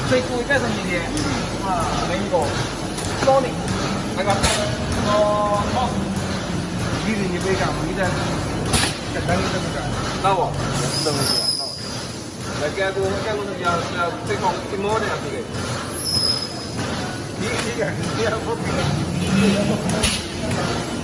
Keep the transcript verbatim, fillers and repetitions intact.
最高嘅生意嘅，啊，美國多年，係咁，哦，好，呢啲嘢比較呢啲，簡單啲得唔得？得喎，得唔得？嚟嘅個嘅個又又即係講啲摩嘅嘢，呢呢個呢個。